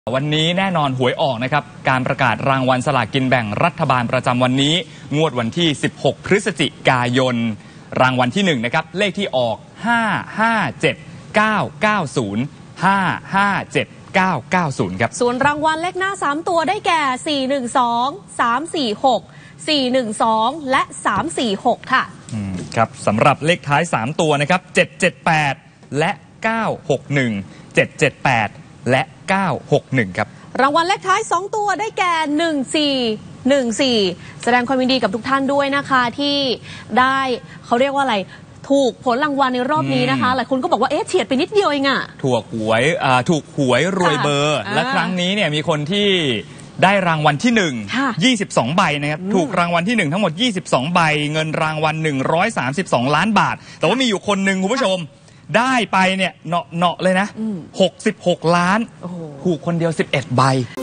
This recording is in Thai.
วันนี้แน่นอนหวยออกนะครับการประกาศรางวัลสลากกินแบ่งรัฐบาลประจำวันนี้งวดวันที่16พฤศจิกายนรางวัลที่1นะครับเลขที่ออก557990 557990ครับส่วนรางวัลเลขหน้า3ตัวได้แก่412 346 412และ346ค่ะครับสำหรับเลขท้าย3ตัวนะครับ778และ961 778และ961ครับรางวัลเลขท้าย2ตัวได้แก่1414แสดงความยินดีกับทุกท่านด้วยนะคะที่ได้เขาเรียกว่าอะไรถูกผลรางวัลในรอบนี้นะคะหลายคนก็บอกว่าเฉียดไปนิดเดียวเองอะถูกหวยรวยเบอร์และครั้งนี้เนี่ยมีคนที่ได้รางวัลที่1 22ใบนะครับถูกรางวัลที่1ทั้งหมด22ใบเงินรางวัล132ล้านบาทแต่ว่ามีอยู่คนหนึ่งคุณผู้ชมได้ไปเนี่ยเนาะเลยนะ66ล้านถูกคนเดียว11ใบ